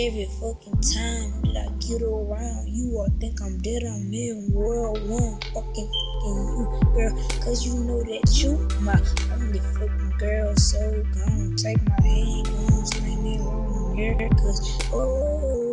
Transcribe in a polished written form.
Every fucking time that I get around you, I think I'm dead. I'm in World War fucking you, girl. Cause you know that you my only fucking girl. So gone, take my hand, gone, sling it on here. Cause, oh.